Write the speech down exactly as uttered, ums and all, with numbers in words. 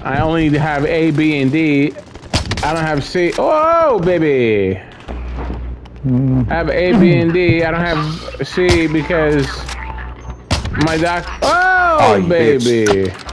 I only have A, B, and D. I don't have C. Oh, baby. Mm. I have A, B, and D. I don't have C because my doc. Oh, Oh, you baby. bitch.